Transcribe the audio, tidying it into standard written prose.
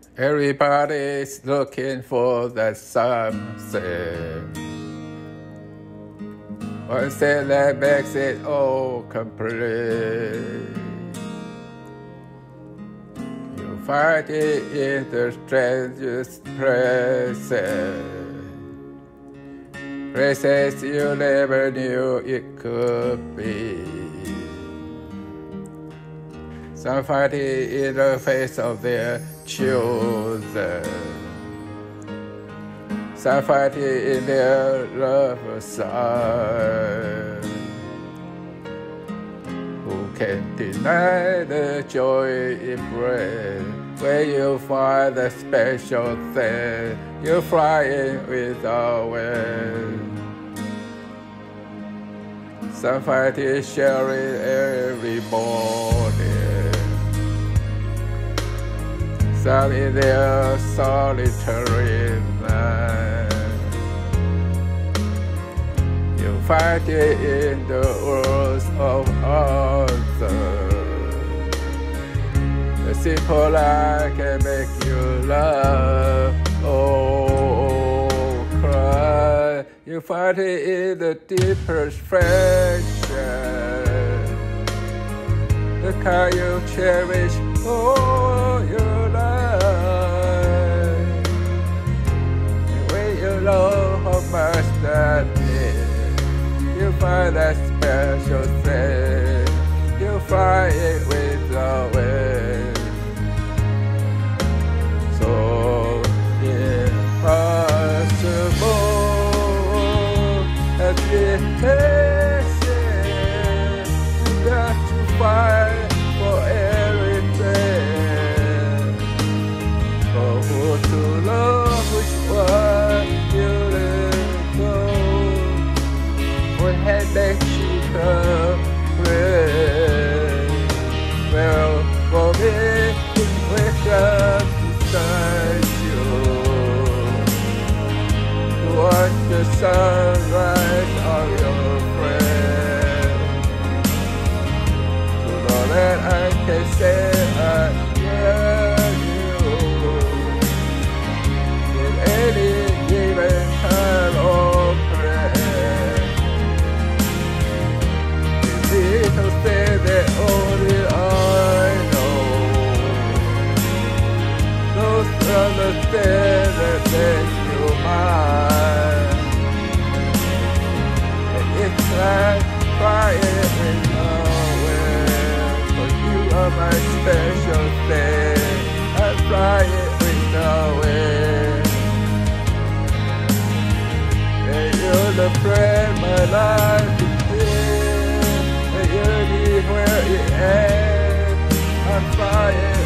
Everybody's looking for that something. One thing that makes it all complete. You find it in the strangest places. Places you never knew it could be. Some find it in the face of their children. Some find it in their lover's side. Who can deny the joy it brings when you find the special thing you're flying without wind? Some find it sharing every morning. Some in their solitary night. You find it in the words of others. The simple lie can make you laugh or cry. You find it in the deepest friendship, the kind you cherish all your life. And when you know how much that means, you find that special thing, you find it with the wind. So impossible at the you got to fight for everything. For who to love, which one you let go. What had makes you afraid? Well, for me, wake up beside you to watch the sunrise on your friend. To know that I can say I love you in any given time or place. It's easy to say that only I know. Those understand that makes you mine. And it's like crying in nowhere, for you are my special thing. I'm flying with nowhere. And you're the friend my life begins, and you leave where it ends. I'm flying